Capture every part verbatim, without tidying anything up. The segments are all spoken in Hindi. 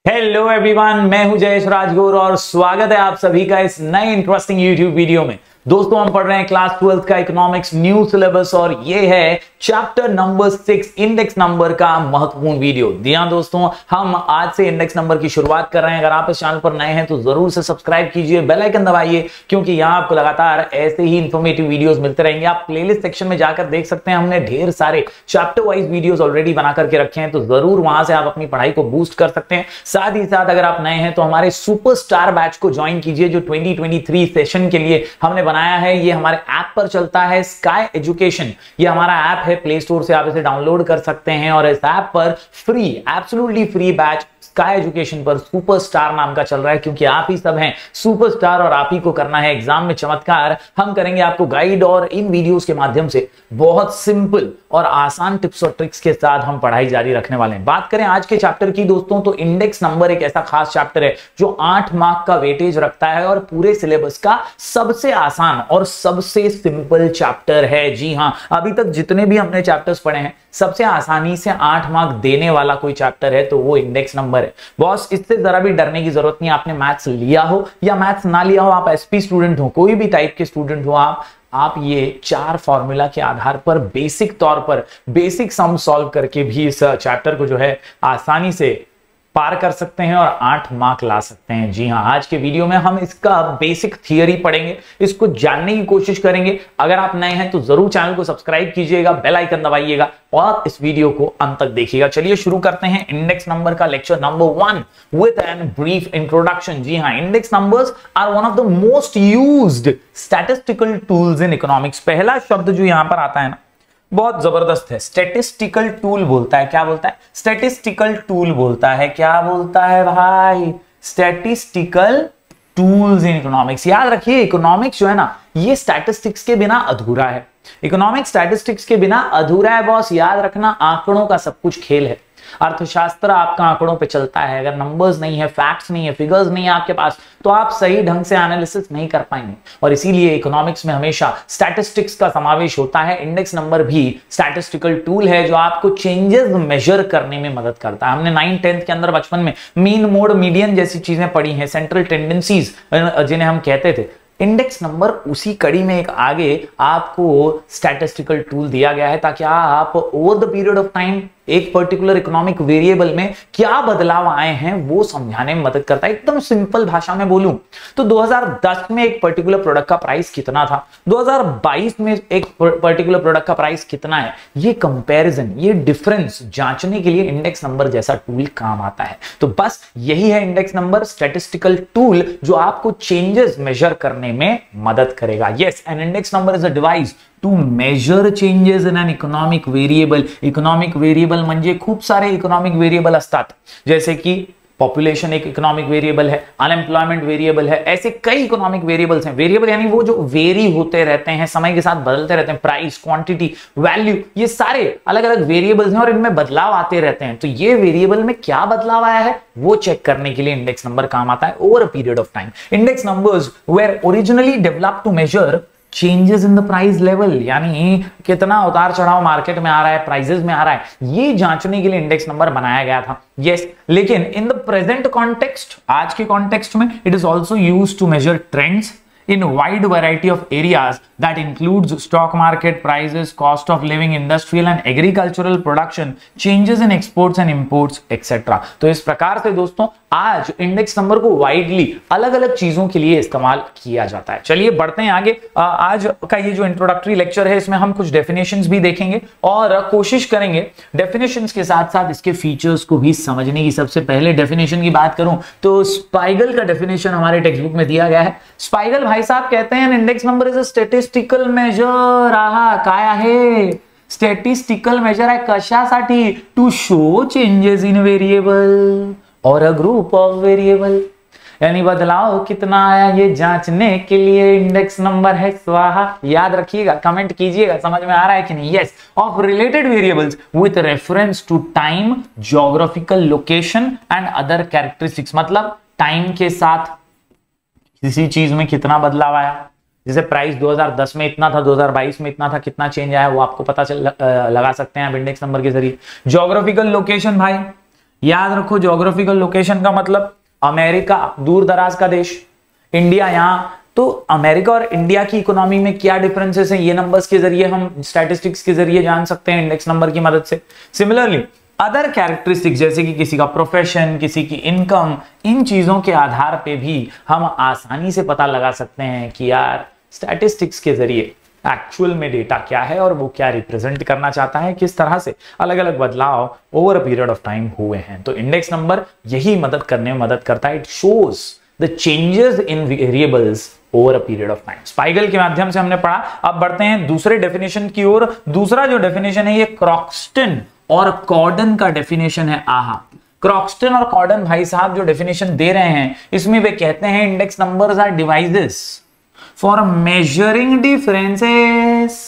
हेलो एवरीवन, मैं हूं जयेश राजगुर और स्वागत है आप सभी का इस नए इंटरेस्टिंग यूट्यूब वीडियो में। दोस्तों, हम पढ़ रहे हैं क्लास ट्वेल्थ का इकोनॉमिक्स न्यू सिलेबस और ये है chapter number six, index number का महत्वपूर्ण वीडियो। जी हां दोस्तों, हम आज से इंडेक्स नंबर की शुरुआत कर रहे हैं। अगर आप इस चैनल पर नए हैं तो जरूर से सब्सक्राइब कीजिए, बेल आइकन दबाइए, क्योंकि यहां आपको लगातार ऐसे ही इंफॉर्मेटिव वीडियोस मिलते रहेंगे। आप प्लेलिस्ट सेक्शन में जाकर देख सकते हैं, हमने ढेर सारे चैप्टर वाइज वीडियोस ऑलरेडी बना करके रखे हैं, तो जरूर वहां से आप अपनी पढ़ाई को बूस्ट कर सकते हैं। साथ ही साथ अगर आप नए हैं तो हमारे सुपरस्टार बैच को ज्वाइन कीजिए, जो ट्वेंटी ट्वेंटी थ्री सेशन के लिए हमने बनाया है। ये हमारे ऐप पर चलता है, स्काई एजुकेशन। ये हमारा ऐप है, प्ले स्टोर से आप इसे डाउनलोड कर सकते हैं और इस ऐप पर free, absolutely free batch Sky Education पर सुपरस्टार नाम का चल रहा है, क्योंकि आप ही सब हैं सुपरस्टार और आप ही को करना है एग्जाम में चमत्कार। हम करेंगे आपको गाइड और इन वीडियोस के माध्यम से बहुत सिंपल और आसान टिप्स और ट्रिक्स के साथ हम पढ़ाई जारी रखने वाले हैं। बात करें आज के चैप्टर की दोस्तों, तो इंडेक्स नंबर एक ऐसा खास चैप्टर है जो आठ मार्क का वेटेज रखता है और पूरे सिलेबस का सबसे आसान और सबसे सिंपल चैप्टर है। जी हां, अभी तक जितने भी हमने चैप्टर्स पढ़े हैं, सबसे आसानी से आठ मार्क देने वाला कोई चैप्टर है तो वो इंडेक्स नंबर है। बॉस, इससे जरा भी डरने की जरूरत नहीं। आपने मैथ्स लिया हो या मैथ्स ना लिया हो, आप एसपी स्टूडेंट हो, कोई भी टाइप के स्टूडेंट हो, आप आप ये चार फॉर्मूला के आधार पर बेसिक तौर पर बेसिक सम सॉल्व करके भी इस चैप्टर को जो है आसानी से पार कर सकते हैं और आठ मार्क ला सकते हैं। जी हां, आज के वीडियो में हम इसका बेसिक थियरी पढ़ेंगे, इसको जानने की कोशिश करेंगे। अगर आप नए हैं तो जरूर चैनल को सब्सक्राइब कीजिएगा, बेल आइकन दबाइएगा और इस वीडियो को अंत तक देखिएगा। चलिए शुरू करते हैं इंडेक्स नंबर का lecture number one with an brief introduction. जी हां, index numbers are one of the most used statistical tools in economics. पहला शब्द जो यहां पर आता है ना, बहुत जबरदस्त है। स्टैटिस्टिकल टूल बोलता है। क्या बोलता है? स्टैटिस्टिकल टूल बोलता है। क्या बोलता है भाई? Statistical tools in economics. याद रखिए, इकोनॉमिक्स जो है ना, ये स्टैटिस्टिक्स के बिना अधूरा है। इकोनॉमिक्स स्टैटिस्टिक्स के बिना अधूरा है बॉस। याद रखना, आंकड़ों का सब कुछ खेल है। अर्थशास्त्र आपका आंकड़ों पे चलता है। अगर नंबर्स नहीं है, फैक्ट्स नहीं है, फिगर्स नहीं है आपके पास, तो आप सही ढंग से एनालिसिस नहीं कर पाएंगे। और इसीलिए इकोनॉमिक्स में हमेशा स्टैटिस्टिक्स का समावेश होता है। इंडेक्स नंबर भी स्टैटिस्टिकल टूल है जो आपको चेंजेस मेजर करने में मदद करता है। हमने नाइन टेंथ के अंदर बचपन में मीन, मोड, मीडियन जैसी चीजें पढ़ी हैं, सेंट्रल टेंडेंसीज जिन्हें हम कहते थे। इंडेक्स नंबर उसी कड़ी में एक आगे आपको स्टैटिस्टिकल टूल दिया गया है, ताकि आप over the period of time एक पर्टिकुलर इकोनॉमिक वेरिएबल में क्या बदलाव आए हैं वो समझाने में मदद करता है। एकदम सिंपल भाषा में बोलूं तो दो हज़ार दस में एक पर्टिकुलर प्रोडक्ट का प्राइस कितना था, दो हज़ार बाईस में एक पर्टिकुलर प्रोडक्ट का प्राइस कितना है, ये कंपैरिजन, ये डिफरेंस जांचने के लिए इंडेक्स नंबर जैसा टूल काम आता है। तो बस यही है इंडेक्स नंबर, स्टैटिस्टिकल टूल जो आपको चेंजेस मेजर करने में मदद करेगा। Yes, an index number is a device to measure changes in an economic variable. Economic variable म्हणजे खूप सारे इकोनॉमिक वेरिएबल असतात, जैसे कि पॉपुलेशन एक इकोनॉमिक वेरिएबल है, अनएम्प्लॉयमेंट वेरिएबल है, ऐसे कई इकोनॉमिक वेरिएबल्स हैं। वेरिएबल यानी वो जो वेरी होते रहते हैं, समय के साथ बदलते रहते हैं। प्राइस, क्वांटिटी, वैल्यू, ये सारे अलग अलग वेरिएबल्स हैं और इनमें बदलाव आते रहते हैं। तो ये वेरिएबल में क्या बदलाव आया है वो चेक करने के लिए इंडेक्स नंबर काम आता है over a period of time. Index numbers were originally developed to measure changes in the price level, यानी कितना उतार चढ़ाव मार्केट में आ रहा है, प्राइसेस में आ रहा है, ये जांचने के लिए इंडेक्स नंबर बनाया गया था। यस yes, लेकिन इन द प्रेजेंट कॉन्टेक्स्ट, आज के कॉन्टेक्स्ट में, it is also used to measure trends in wide variety of areas that includes stock market prices, cost of living, industrial and agricultural production, changes in exports and imports, et cetera. तो इस प्रकार से दोस्तों आज इंडेक्स नंबर को वाइडली अलग अलग चीजों के लिए इस्तेमाल किया जाता है। चलिए बढ़ते हैं आगे। आज का ये जो इंट्रोडक्टरी लेक्चर है, इसमें हम कुछ डेफिनेशंस भी देखेंगे और कोशिश करेंगे डेफिनेशंस के साथ साथ इसके फीचर्स को भी समझने की। सबसे पहले डेफिनेशन की बात करूं तो स्पाइगल का डेफिनेशन हमारे टेक्स्ट बुक में दिया गया है। स्पाइगल भाई साहब कहते हैं index number is a statistical measure. आहा, काय आहे? स्टॅटिस्टिकल मेजर आहे कशासाठी? To show changes in variable or a group of variable, यानी बदलाव कितना आया ये जांचने के लिए इंडेक्स नंबर है। स्वाहा, याद रखिएगा, कमेंट कीजिएगा समझ में आ रहा है कि नहीं। Yes, of related variables with reference to time, geographical location and other characteristics. मतलब टाइम के साथ किसी चीज में कितना बदलाव आया, जैसे प्राइस दो हज़ार दस में इतना था, दो हज़ार बाईस में इतना था, कितना चेंज आया वो आपको पता चल लगा सकते हैं आप इंडेक्स नंबर के जरिए। ज्योग्राफिकल लोकेशन भाई, याद रखो ज्योग्राफिकल लोकेशन का मतलब अमेरिका दूर दराज का देश, इंडिया यहाँ। तो अमेरिका और इंडिया की इकोनॉमी में क्या डिफरेंसेस हैं, ये नंबर्स के जरिए हम स्टैटिस्टिक्स के जरिए जान सकते हैं इंडेक्स नंबर की मदद से। सिमिलरली अदर कैरेक्टरिस्टिक्स जैसे कि किसी का प्रोफेशन, किसी की इनकम, इन चीजों के आधार पे भी हम आसानी से पता लगा सकते हैं कि यार स्टैटिस्टिक्स के जरिए एक्चुअल में डेटा क्या है और वो क्या रिप्रेजेंट करना चाहता है, किस तरह से अलग अलग बदलाव over a period of time हुए हैं। तो इंडेक्स नंबर यही मदद करने में मदद करता है। It shows the changes in variables over a period of time. Spiegel के माध्यम से हमने पढ़ा। अब बढ़ते हैं दूसरे डेफिनेशन की ओर। दूसरा जो डेफिनेशन है ये क्रॉक्सटन और कॉर्डन का डेफिनेशन है। आहा, क्रॉक्सटन और कॉर्डन भाई साहब जो डेफिनेशन दे रहे हैं इसमें वे कहते हैं index numbers are devices for measuring differences,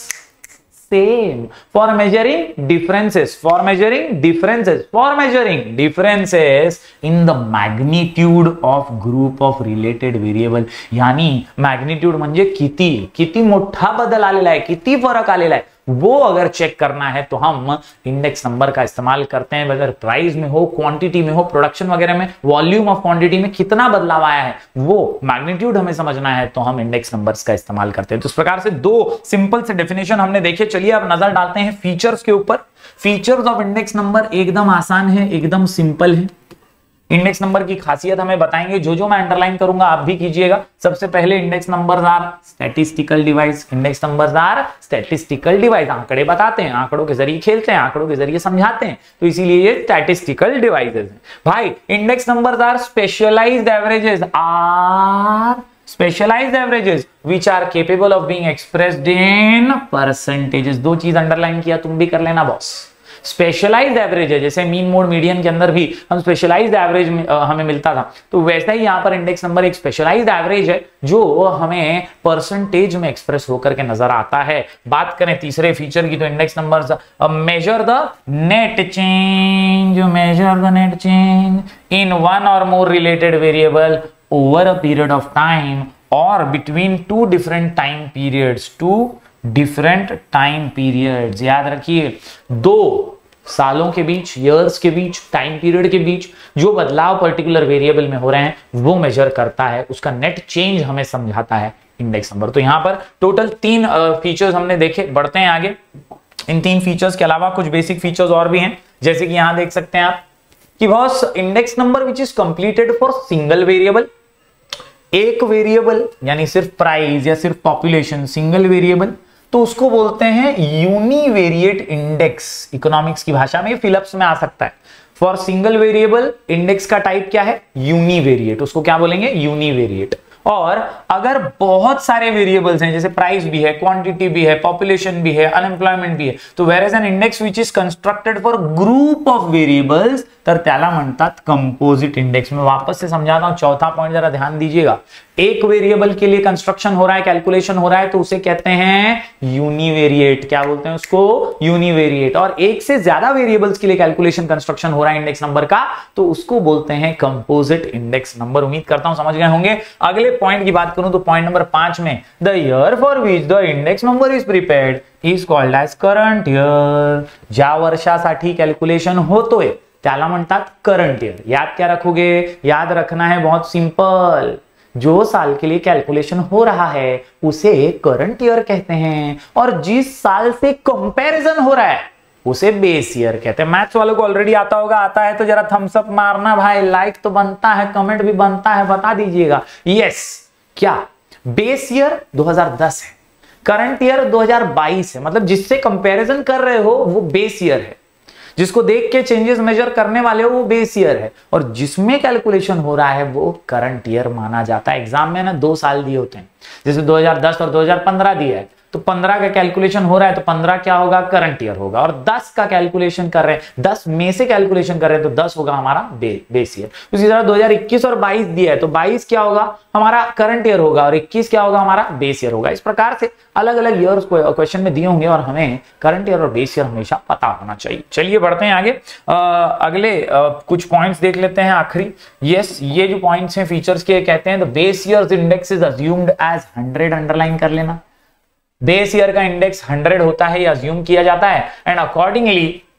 same for measuring differences, for measuring differences, for measuring differences in the magnitude of group of related variable. यानी मैग्नीट्यूड म्हणजे किती किती मोठा बदल आलेला आहे, किती फरक आलेला आहे, वो अगर चेक करना है तो हम इंडेक्स नंबर का इस्तेमाल करते हैं। अगर प्राइस में हो, क्वांटिटी में हो, प्रोडक्शन वगैरह में, वॉल्यूम ऑफ क्वांटिटी में कितना बदलाव आया है, वो मैग्नीट्यूड हमें समझना है तो हम इंडेक्स नंबर्स का इस्तेमाल करते हैं। तो इस प्रकार से दो सिंपल से डेफिनेशन हमने देखे। चलिए अब नजर डालते हैं फीचर्स के ऊपर। फीचर्स ऑफ इंडेक्स नंबर एकदम आसान है, एकदम सिंपल है। इंडेक्स नंबर की खासियत हमें बताएंगे, जो जो मैं अंडरलाइन करूंगा आप भी कीजिएगा। सबसे पहले index numbers are statistical device. Index numbers are statistical device, आंकड़े बताते हैं, आंकड़ों के जरिए खेलते हैं, आंकड़ों के जरिए समझाते हैं, तो इसीलिए ये स्टैटिस्टिकल डिवाइसेस हैं। भाई index numbers are specialised averages, are specialised averages which are capable of being expressed in percentages. दो चीज अंडरलाइन किया, तुम भी कर लेना बॉस। स्पेशलाइज्ड एवरेज है, जैसे मीन मोड मीडियन के अंदर भी हम स्पेशलाइज्ड एवरेज हमें मिलता था, तो वैसा ही यहां पर इंडेक्स नंबर एक स्पेशलाइज्ड एवरेज है जो हमें परसेंटेज में एक्सप्रेस होकर के नजर आता है। बात करें तीसरे फीचर की तो index numbers measure the net change, measure the net change in one or more related variable over a period of time or between two different time periods, two different time periods. याद रखिए, दो सालों के बीच, ईयर्स के बीच, टाइम पीरियड के बीच जो बदलाव पर्टिकुलर वेरिएबल में हो रहे हैं वो मेजर करता है, उसका नेट चेंज हमें समझाता है इंडेक्स नंबर। तो यहां पर टोटल तीन फीचर्स हमने देखे। बढ़ते हैं आगे। इन तीन फीचर्स के अलावा कुछ बेसिक फीचर्स और भी हैं, जैसे कि यहां देख सकते हैं आप कि boss index number which is completed for single variable, एक वेरिएबल यानी सिर्फ प्राइस या सिर्फ पॉपुलेशन, सिंगल वेरिएबल, तो उसको बोलते हैं यूनिवेरिएट इंडेक्स। इकोनॉमिक्स की भाषा में फिलअप्स में आ सकता है। फॉर सिंगल वेरिएबल इंडेक्स का टाइप क्या है? यूनिवेरिएट। उसको क्या बोलेंगे? यूनिवेरिएट। और अगर बहुत सारे वेरिएबल्स हैं, जैसे प्राइस भी है, क्वांटिटी भी है, पॉपुलेशन भी है, अनएम्प्लॉयमेंट भी है, तो whereas an index which is constructed for group of variables तर त्याला म्हणतात कंपोजिट इंडेक्स। में वापस से समझाता हूं, चौथा पॉइंट जरा ध्यान दीजिएगा। एक वेरिएबल के लिए कंस्ट्रक्शन हो रहा है, कैलकुलेशन हो रहा है, तो उसे कहते हैं यूनिवेरिएट। क्या बोलते हैं उसको? यूनिवेरिएट। और एक से ज्यादा वेरिएबल्स के लिए कैलकुलेशन कंस्ट्रक्शन हो रहा है इंडेक्स नंबर का, तो उसको बोलते हैं कंपोजिट इंडेक्स नंबर। उम्मीद करता हूं समझ गए होंगे। अगले पॉइंट की बात करूं तो पॉइंट नंबर पांच में the year for which the index number is prepared is called as current year. ज्या वर्षासाठी कॅल्क्युलेशन होतोय त्याला म्हणतात करंट ईयर। याद क्या रखोगे? याद रखना है बहुत सिंपल, जो साल के लिए कैलकुलेशन हो रहा है उसे करंट ईयर कहते हैं, और जिस साल से कंपैरिजन हो रहा है उसे बेस ईयर कहते हैं। मैथ्स वालों को ऑलरेडी आता होगा, आता है तो जरा थम्स अप मारना भाई, लाइक तो बनता है, कमेंट भी बनता है, बता दीजिएगा। यस, क्या बेस ईयर दो हज़ार दस है, करंट ईयर दो हज़ार बाईस है। मतलब जिससे कंपैरिजन कर रहे हो वो बेस ईयर है, जिसको देख के चेंजेस मेजर करने वाले हो वो बेस ईयर है, और जिसमें कैलकुलेशन हो रहा है वो करंट ईयर माना जाता है। एग्जाम में ना दो साल दिए होते हैं, जैसे दो हज़ार दस और दो हज़ार पंद्रह दिया है, तो पंद्रह का कैलकुलेशन हो रहा है तो पंद्रह क्या होगा? करंट ईयर होगा। और दस का कैलकुलेशन कर रहे हैं, दस में से कैलकुलेशन कर रहे हैं तो दस होगा हमारा बे, बेस ईयर। उसी तरह दो हज़ार इक्कीस और बाईस दिया है तो बाईस क्या होगा? हमारा करंट ईयर होगा, और इक्कीस क्या होगा? हमारा बेस ईयर होगा। इस प्रकार से अलग अलग ईयर्स को क्वेश्चन में दिए होंगे और हमें करंट ईयर और बेस ईयर हमेशा पता होना चाहिए। चलिए बढ़ते हैं आगे। आ, अगले आ, कुछ पॉइंट्स देख लेते हैं आखिरी। यस, ये जो पॉइंट्स हैं फीचर्स के, कहते हैं the base year's index is assumed as hundred. Underline कर लेना, बेस ईयर का इंडेक्स हंड्रेड होता है या अज्यूम किया जाता है, एंड अकॉर्डिंगली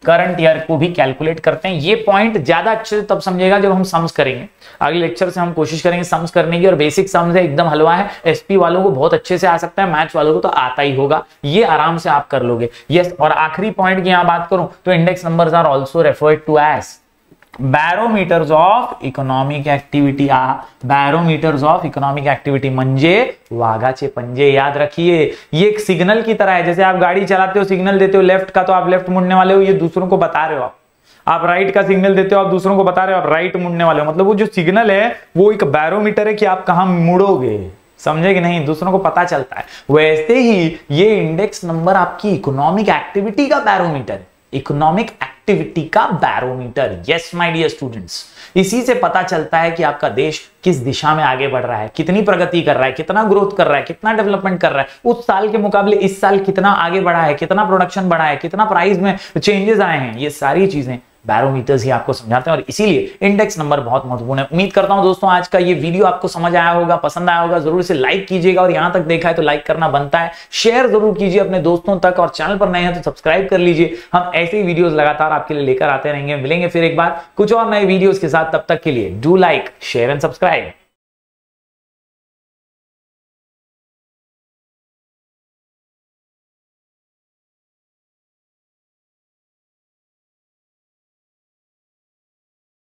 करंट ईयर को भी कैलकुलेट करते हैं। ये पॉइंट ज्यादा अच्छे से तब समझेगा जब हम सम्स करेंगे। अगले लेक्चर से हम कोशिश करेंगे सम्स करने की, और बेसिक सम्स है, एकदम हलवा है। एसपी वालों को बहुत अच्छे से आ सकता है, मैथ्स वालों को तो आता ही होगा, ये आराम से आप कर लोगे। यस, और आखिरी पॉइंट की यहां बात करूं तो index numbers are also referred to as barometers of economic activity. Ah barometers of economic activity म्हणजे वाघाचे पंजे। याद रखिए, ये एक सिग्नल की तरह है। जैसे आप गाड़ी चलाते हो, सिग्नल देते हो लेफ्ट का, तो आप लेफ्ट मुड़ने वाले हो, ये दूसरों को बता रहे हो। आप आप राइट का सिग्नल देते हो, आप दूसरों को बता रहे हो आप राइट मुड़ने वाले हो। मतलब वो जो सिग्नल है वो एक बैरोमीटर है कि आप कहां मुड़ोगे, समझे कि नहीं, दूसरों को पता चलता है। वैसे ही ये इंडेक्स नंबर आपकी इकोनॉमिक एक्टिविटी का बैरोमीटर है, इकोनॉमिक एक्टिविटी का barometer. Yes my dear students, इसी से पता चलता है कि आपका देश किस दिशा में आगे बढ़ रहा है, कितनी प्रगति कर रहा है, कितना ग्रोथ कर रहा है, कितना डेवलपमेंट कर रहा है, उस साल के मुकाबले इस साल कितना आगे बढ़ा है, कितना प्रोडक्शन बढ़ा है, कितना प्राइस में चेंजेस आए हैं। ये सारी चीजें बैरोमीटर्स ही आपको समझाते हैं, और इसीलिए इंडेक्स नंबर बहुत महत्वपूर्ण है। उम्मीद करता हूं दोस्तों आज का ये वीडियो आपको समझ आया होगा, पसंद आया होगा। जरूर से लाइक कीजिएगा, और यहां तक देखा है तो लाइक करना बनता है। शेयर जरूर कीजिए अपने दोस्तों तक, और चैनल पर नए हैं तो सब्सक्राइब कर लीजिए। हम ऐसे ही वीडियोस लगातार आपके लिए लेकर आते रहेंगे। मिलेंगे फिर एक बार कुछ और नए वीडियोस के साथ, तब तक के लिए do like, share and subscribe.